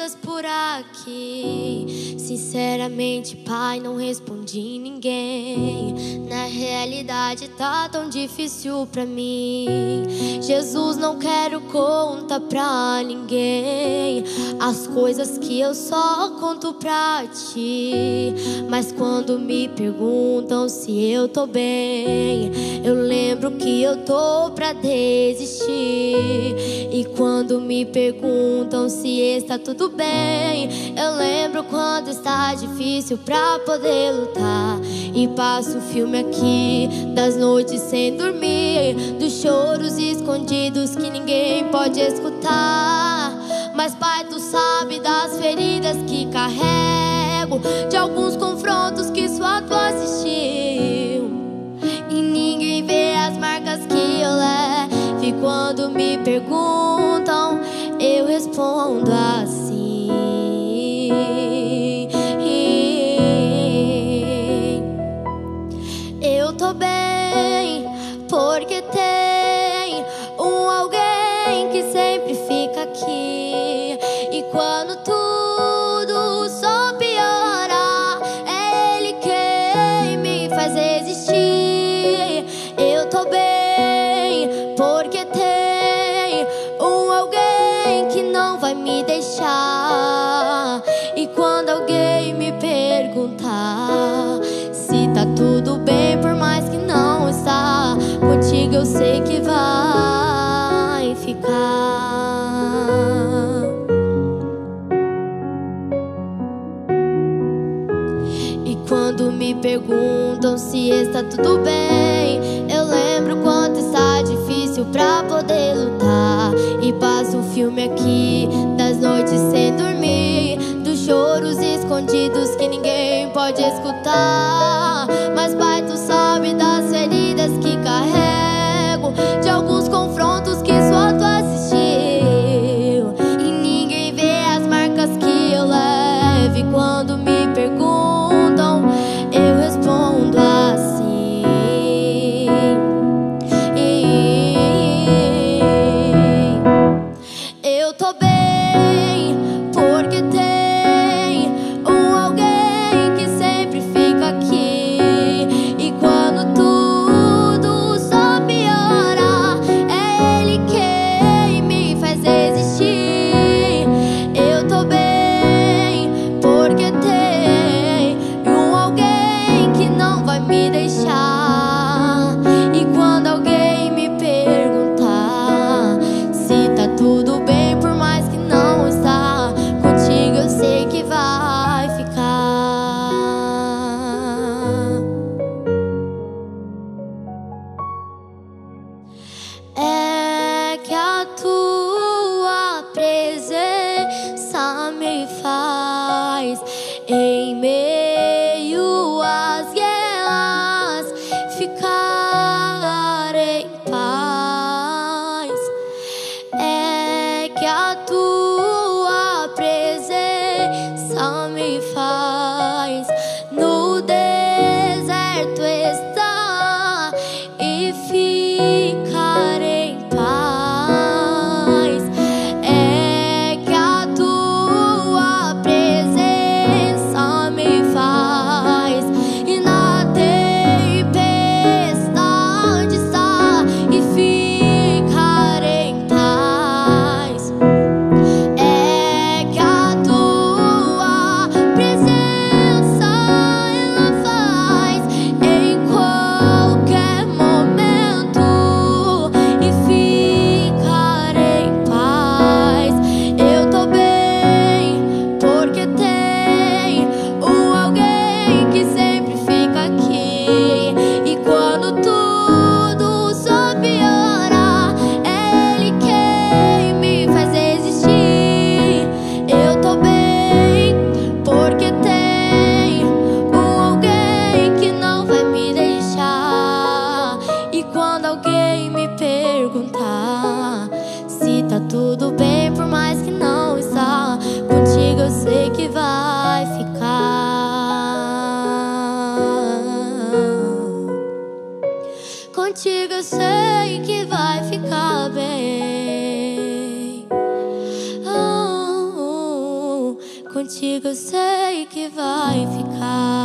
dúvidas por aqui. Sinceramente, Pai, não respondi ninguém. Na realidade tá tão difícil pra mim. Jesus, não quero contar pra ninguém as coisas que eu só conto pra ti. Mas quando me perguntam se eu tô bem, eu lembro que eu tô pra desistir. E quando me perguntam se está tudo bem, eu lembro quando está difícil pra poder lutar. E passo o filme aqui das noites sem dormir, dos choros escondidos que ninguém pode escutar. Mas Pai, Tu sabe das feridas que carrego, de alguns confrontos que só Tu assistiu. E ninguém vê as marcas que eu levo. E quando me perguntam, eu respondo assim: eu tô bem, porque tem alguém que sempre fica aqui. E quando tudo só piora, é Ele quem me faz resistir. Eu tô bem, porque tem alguém que não vai me deixar. E quando alguém me perguntar se tá tudo bem, por mais que não está, contigo eu sei que vai ficar. E quando me perguntam se está tudo bem, eu lembro quanto está difícil pra poder lutar. E passo um filme aqui das noites sem dormir, dos choros escondidos que ninguém pode escutar. Mas Pai, Tu sabe das feridas que carrego, de alguns confrontos que só Tu assistiu. E ninguém vê as marcas que eu levo. E quando me perguntam, eu respondo assim: eu tô bem, porque tem alguém que sempre fica aqui. E quando tudo só piora, é Ele quem me faz resistir. Eu tô bem, porque tem alguém que não vai me deixar. E quando alguém me perguntar se tá tudo bem, por mais que não está, contigo eu sei que vai ficar. É que a Tua presença me faz, em meio às guerras, ficar em paz. É que a Tua presença me faz no deserto estar e ficar em paz. É que a Tua presença me faz e na tempestade estar e ficar em paz. É que a Tua presença ela faz em qualquer momento e ficar em paz. Eu tô bem, porque tem alguém que sempre fica aqui. E quando tudo só piora, é Ele quem me faz resistir. Eu tô bem, porque tem alguém que não vai me deixar. E quando alguém me perguntar se tá tudo bem, por mais que não está, contigo eu sei que vai ficar. Contigo eu sei que vai ficar bem. Oh, oh, contigo eu sei que vai ficar.